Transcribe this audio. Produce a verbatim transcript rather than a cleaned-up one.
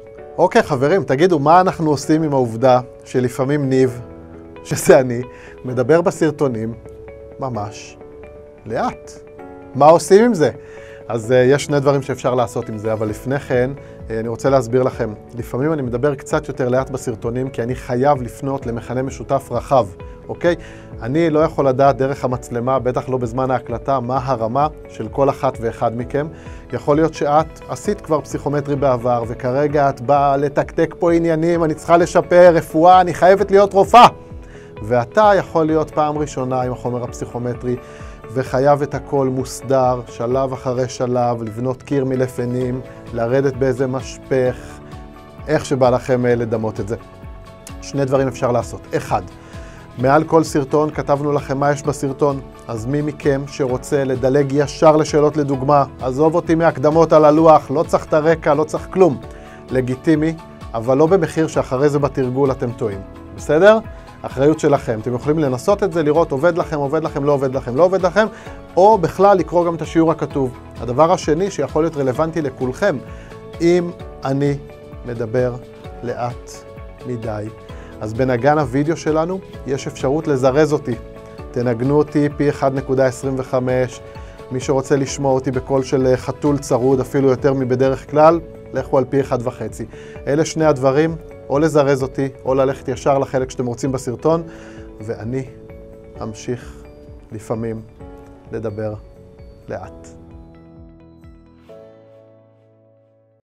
אוקיי, חברים, תגידו, מה אנחנו עושים עם העובדה שלפעמים ניב, שזה אני, מדבר בסרטונים ממש לאט? מה עושים עם זה? אז uh, יש שני דברים שאפשר לעשות עם זה, אבל לפני כן, uh, אני רוצה להסביר לכם. לפעמים אני מדבר קצת יותר לאט בסרטונים, כי אני חייב לפנות למכנה משותף רחב, אוקיי? אני לא יכול לדעת דרך המצלמה, בטח לא בזמן ההקלטה, מה הרמה של כל אחת ואחד מכם. יכול להיות שאת עשית כבר פסיכומטרי בעבר, וכרגע את באה לתקתק פה עניינים, אני צריכה לשפר רפואה, אני חייבת להיות רופאה. ואתה יכול להיות פעם ראשונה עם החומר הפסיכומטרי, וחייב את הכל מוסדר, שלב אחרי שלב, לבנות קיר מלפנים, לרדת באיזה משפך, איך שבא לכם לדמות את זה. שני דברים אפשר לעשות. אחד, מעל כל סרטון כתבנו לכם מה יש בסרטון, אז מי מכם שרוצה לדלג ישר לשאלות לדוגמה, עזוב אותי מהקדמות על הלוח, לא צריך את הרקע, לא צריך כלום. לגיטימי, אבל לא במחיר שאחרי זה בתרגול אתם טועים. בסדר? אחריות שלכם. אתם יכולים לנסות את זה, לראות עובד לכם, עובד לכם, לא עובד לכם, לא עובד לכם, או בכלל לקרוא גם את השיעור הכתוב. הדבר השני שיכול להיות רלוונטי לכולכם, אם אני מדבר לאט מדי, אז בנגן הוידאו שלנו יש אפשרות לזרז אותי. תנגנו אותי פי אחת נקודה עשרים וחמש, מי שרוצה לשמוע אותי בקול של חתול צרוד, אפילו יותר מבדרך כלל, לכו על פי אחד וחצי. אלה שני הדברים, או לזרז אותי, או ללכת ישר לחלק שאתם רוצים בסרטון, ואני אמשיך לפעמים לדבר לאט.